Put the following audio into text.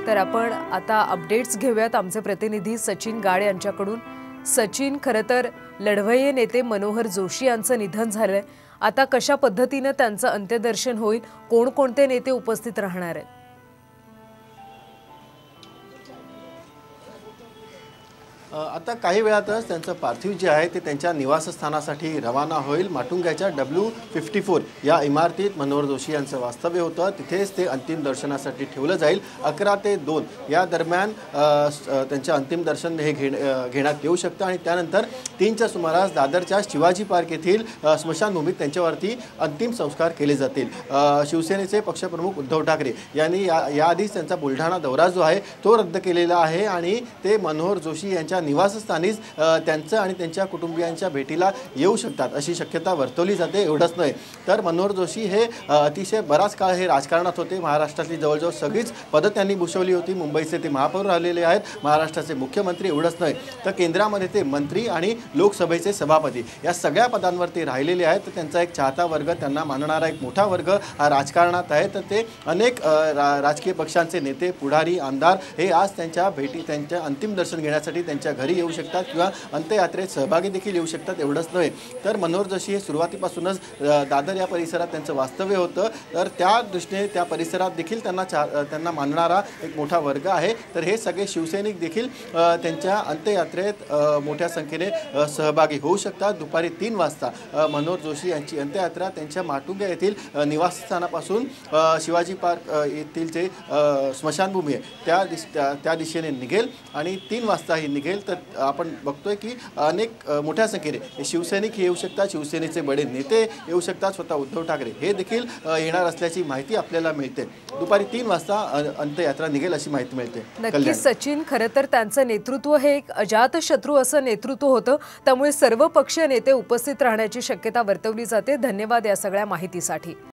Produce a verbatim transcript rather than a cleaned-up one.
तर आपण आता अपडेट्स घेऊयात आमचे प्रतिनिधी सचिन गाड यांच्याकडून। सचिन, खरं तर लढवय्ये नेते मनोहर जोशी यांचं निधन झालंय। आता कशा पद्धतीने त्यांचं अंत्यदर्शन होईल, कोण कोणते नेते उपस्थित राहणार आहेत? आता काही वेळातच त्यांचं पार्थिव जे आहे ते त्यांच्या निवासस्थानासाठी रवाना होईल। माटुंग्याच्या डब्ल्यू फिफ्टी फोर या इमारतीत मनोहर जोशी यांचं वास्तव्य होतं, तिथेच ते अंतिम दर्शनासाठी ठेवलं जाईल। अकरा ते दोन या दरम्यान त्यांच्या अंतिम दर्शन हे घेण्यात येऊ शकतं आणि त्यानंतर तीनच्या सुमारास दादरच्या शिवाजी पार्क येथील स्मशानभूमीत त्यांच्यावरती अंतिम संस्कार केले जातील। शिवसेनेचे पक्षप्रमुख उद्धव ठाकरे यांनी याआधीच त्यांचा बुलढाणा दौरा जो आहे तो रद्द केलेला आहे आणि ते मनोहर जोशी यांच्या निवासस्थानीच त्यांचं आणि त्यांच्या कुटुंबियांच्या भेटीला येऊ शकतात अशी शक्यता वर्तवली जाते। एवढंच नाही तर मनोहर जोशी हे अतिशय बराच काळ हे राजकारणात होते। महाराष्ट्रातली जवळजवळ सगळीच पदं त्यांनी भूषवली होती। मुंबईचे ते महापौर राहिलेले आहेत, महाराष्ट्राचे मुख्यमंत्री। एवढंच नाही तर केंद्रामध्ये ते मंत्री आणि लोकसभेचे सभापती या सगळ्या पदांवरती राहिलेले आहेत। तर त्यांचा एक चाहता वर्ग, त्यांना मानणारा एक मोठा वर्ग हा राजकारणात आहे। तर ते अनेक राजकीय पक्षांचे नेते, पुढारी, आमदार हे आज त्यांच्या भेटी त्यांच्या अंतिम दर्शन घेण्यासाठी त्यांच्या घरी येऊ शकतात किंवा अंत्ययात्रेत सहभागी देखील येऊ शकतात। एवढंच नव्हे तर मनोहर जोशी हे सुरुवातीपासूनच दादर या परिसरात त्यांचं वास्तव्य होतं, तर त्या दृष्टीने त्या परिसरात देखील त्यांना त्यांना मानणारा एक मोठा वर्ग आहे। तर हे सगळे शिवसैनिक देखील त्यांच्या अंत्ययात्रेत मोठ्या संख्येने सहभागी होऊ शकतात। दुपारी तीन वाजता मनोहर जोशी यांची अंत्ययात्रा त्यांच्या माटुंगा येथील निवासस्थानापासून शिवाजी पार्क येथील जे स्मशानभूमी आहे त्या दिश त्या दिशेने निघेल आणि तीन वाजता ही निघेल। तर आपण बघतोय की अनेक मोठ्या संख्येने शिवसैनिक येऊ शकतात, शिवसेनेचे बडे नेते येऊ शकतात, स्वतः उद्धव ठाकरे हे देखील येणार असल्याची माहिती आपल्याला मिळते। दुपारी तीन वाजता अंत्ययात्रा निघेल अशी माहिती मिळते। नक्की सचिन, खरं तर त्यांचं नेतृत्व हे एक अजातशत्रू असं नेतृत्व होतं, त्यामुळे सर्व पक्षीय नेते उपस्थित राहण्याची शक्यता वर्तवली जाते। धन्यवाद या सगळ्या माहितीसाठी।